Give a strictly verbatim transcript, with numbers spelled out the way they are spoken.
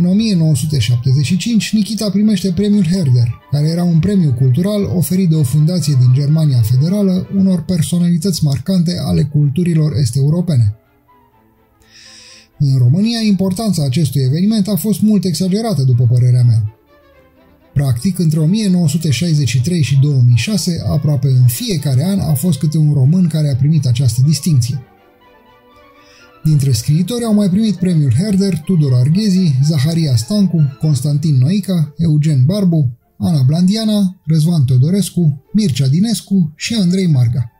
În o mie nouă sute șaptezeci și cinci, Nikita primește premiul Herder, care era un premiu cultural oferit de o fundație din Germania Federală unor personalități marcante ale culturilor est-europene. În România, importanța acestui eveniment a fost mult exagerată, după părerea mea. Practic, între o mie nouă sute șaizeci și trei și două mii șase, aproape în fiecare an a fost câte un român care a primit această distincție. Dintre scriitori au mai primit premiul Herder Tudor Arghezi, Zaharia Stancu, Constantin Noica, Eugen Barbu, Ana Blandiana, Răzvan Teodorescu, Mircea Dinescu și Andrei Marga.